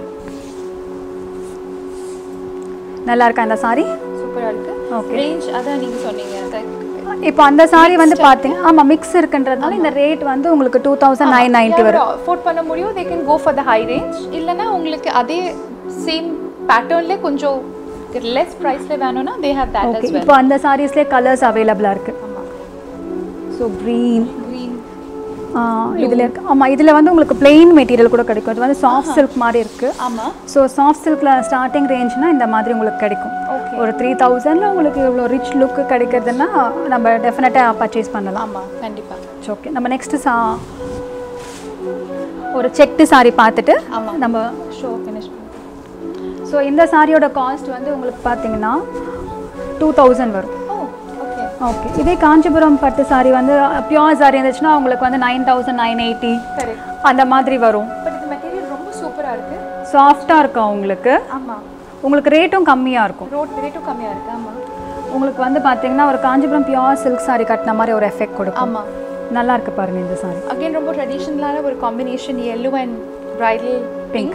நல்லா இருக்கா இந்த சாரி? சூப்பராக இருக்குது. ஓகே ரேஞ்ச் அதான் நீங்கள் சொன்னீங்க. இப்போ அந்த சாரி வந்து பார்த்தீங்க ஆமாம் மிக்ஸ் இருக்குன்றதுனால இந்த ரேட் வந்து உங்களுக்கு டூ தௌசண்ட் நைன் நைன்ட்டி வரும். அஃபோர்ட் பண்ண முடியும். They can go for the high range. இல்லைன்னா உங்களுக்கு அதே சேம் பேட்டர்ன்லேயே கொஞ்சம் லெஸ் ப்ரைஸில் வேணும்னா they have that as well. இப்போ அந்த சாரீஸ்லேயே கலர்ஸ் அவைலபிளாக இருக்குது. ஆமாம். ஸோ க்ரீன் க்ரீன் இதில் இருக்கு. ஆமாம் இதில் வந்து உங்களுக்கு பிளெயின் மெட்டீரியல் கூட கிடைக்கும். இது வந்து சாஃப்ட் சில்க் மாதிரி இருக்குது. ஆமாம். ஸோ சாஃப்ட் சில்கில் ஸ்டார்டிங் ரேஞ்ச்னா இந்த மாதிரி உங்களுக்கு கிடைக்கும். ஒரு த்ரீ தௌசண்டில் உங்களுக்கு இவ்வளோ ரிச் லுக்கு கிடைக்கிறதுனா நம்ம டெஃபினட்டாக பர்ச்சேஸ் பண்ணலாம். ஆமாம் கண்டிப்பாக. ஓகே நம்ம நெக்ஸ்ட்டு சா ஒரு செக்டு சாரி பார்த்துட்டு ஆமாம் நம்ம ஷோ ஃபினிஷ் பண்ணுவோம். ஸோ இந்த சாரியோட காஸ்ட் வந்து உங்களுக்கு பார்த்தீங்கன்னா டூ தௌசண்ட் வரும். ஓகே ஓகே இதே காஞ்சிபுரம் பட்டு சாரி வந்து பியூர் சாரி இருந்துச்சுன்னா உங்களுக்கு வந்து நைன் தௌசண்ட் நைன் எயிட்டி அந்த மாதிரி வரும். பட் இந்த மெட்டீரியல் ரொம்ப சூப்பராக இருக்குது. சாஃப்டாக இருக்கும் உங்களுக்கு. ஆமாம் உங்களுக்கு ரேட்டும் கம்மியாக இருக்கும். ரோட் ரேட்டும் கம்மியாக இருக்குது. ஆமாம் உங்களுக்கு வந்து பார்த்தீங்கன்னா ஒரு காஞ்சிபுரம் பியூர் சில்க் சாரி கட்டின மாதிரி ஒரு எஃபெக்ட் கொடுக்கும். ஆமாம் நல்லா இருக்கு பாருங்க இந்த சாரி. அகைன் ரொம்ப ட்ரெடிஷ்னலான ஒரு combination yellow and bridal pink.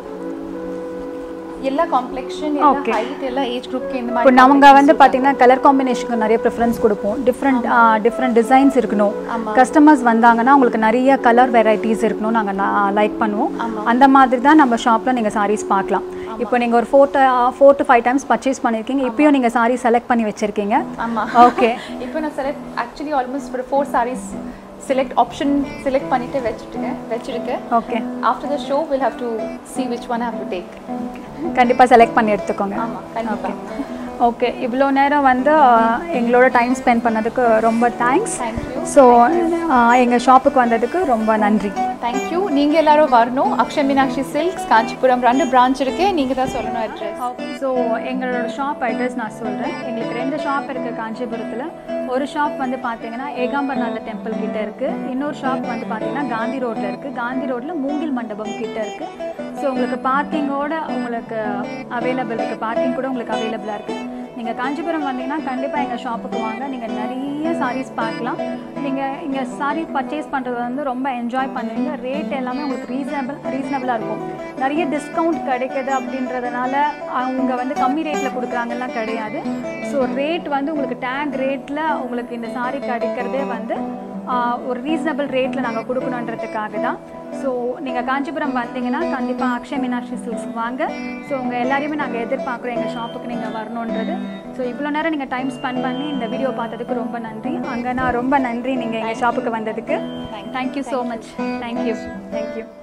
எல்லா காம்ப்ளெக்ஷன் எல்லா ஹைட் எல்லா ஏஜ் குரூப்க்கு இந்த மாதிரி. இப்போ நம்ம வந்து பார்த்தீங்கன்னா கலர் காம்பினேஷனுக்கு நிறைய ப்ரிஃபரன்ஸ் கொடுப்போம். டிஃப்ரெண்ட் டிஃப்ரெண்ட் டிசைன்ஸ் இருக்கணும். கஸ்டமர்ஸ் வந்தாங்கன்னா உங்களுக்கு நிறைய கலர் வெரைட்டிஸ் இருக்கணும் நாங்கள் லைக் பண்ணுவோம். அந்த மாதிரி தான் நம்ம ஷாப்பில் நீங்கள் சாரீஸ் பார்க்கலாம். இப்போ நீங்கள் ஒரு four four to five times purchase பண்ணியிருக்கீங்க. இப்போயும் நீங்கள் சாரீ செலக்ட் பண்ணி வச்சுருக்கீங்க. ஆமாம் ஓகே இப்போ நான் செலக்ட் ஆக்சுவலி ஆல்மோஸ்ட் ஒரு four saris select option select பண்ணிட்டு வச்சுருக்கேன் வச்சுருக்கேன் okay after the show will have to see which one have to take. கண்டிப்பாக செலக்ட் பண்ணி எடுத்துக்கோங்க. ஆமாம் கண்டிப்பாக. ஓகே இவ்வளோ நேரம் வந்து எங்களோட டைம் ஸ்பெண்ட் பண்ணதுக்கு ரொம்ப தேங்க்ஸ். தேங்க்யூ. ஸோ எங்கள் ஷாப்புக்கு வந்ததுக்கு ரொம்ப நன்றி. தேங்க்யூ. நீங்கள் எல்லாரும் வரணும். அக்ஷய் மீனாட்சி சில்க்ஸ் காஞ்சிபுரம் ரெண்டு பிரான்ச் இருக்கு. நீங்கள் தான் சொல்லணும் அட்ரஸ். ஸோ எங்களோட ஷாப் அட்ரஸ் நான் சொல்கிறேன். எங்களுக்கு ரெண்டு ஷாப் இருக்குது காஞ்சிபுரத்தில். ஒரு ஷாப் வந்து பார்த்தீங்கன்னா ஏகாம்பரநாத டெம்பிள் கிட்ட இருக்குது. இன்னொரு ஷாப் வந்து பார்த்தீங்கன்னா காந்தி ரோட்டில் இருக்குது. காந்தி ரோட்டில் மூங்கில் மண்டபம் கிட்ட இருக்குது. ஸோ உங்களுக்கு பார்க்கிங்கோட உங்களுக்கு அவைலபிள் இருக்குது. பார்க்கிங் கூட உங்களுக்கு அவைலபிளாக இருக்குது. நீங்கள் காஞ்சிபுரம் வந்தீங்கன்னா கண்டிப்பாக எங்கள் ஷாப்புக்கு வாங்க. நீங்கள் நிறைய சாரீஸ் பார்க்கலாம். நீங்கள் இங்கே சாரீ பர்ச்சேஸ் பண்ணுறது வந்து ரொம்ப என்ஜாய் பண்ணுவீங்க. ரேட் எல்லாமே உங்களுக்கு ரீசனபிள் ரீசனபிளாக இருக்கும். நிறைய டிஸ்கவுண்ட் கிடைக்கிது அப்படின்றதுனால அவங்க வந்து கம்மி ரேட்டில் கொடுக்குறாங்கலாம் கிடையாது. ஸோ ரேட் வந்து உங்களுக்கு டேக் ரேட்டில் உங்களுக்கு இந்த சாரீ கிடைக்கிறதே வந்து ஒரு ரீசனபிள் ரேட்டில் நாங்கள் கொடுக்கணுன்றதுக்காக தான். ஸோ நீங்கள் காஞ்சிபுரம் வந்தீங்கன்னா கண்டிப்பாக அக்ஷய் மீனாட்சி சில்க்ஸ்க்கு வாங்க. ஸோ உங்கள் எல்லாரையுமே நாங்கள் எதிர்பார்க்குறோம் எங்கள் ஷாப்புக்கு நீங்கள் வரணுன்றது. ஸோ இவ்வளோ நேரம் நீங்கள் டைம் ஸ்பெண்ட் பண்ணி இந்த வீடியோ பார்த்ததுக்கு ரொம்ப நன்றி. அங்கே நான் ரொம்ப நன்றி நீங்கள் எங்கள் ஷாப்புக்கு வந்ததுக்கு. Thank you so much. Thank you thank you.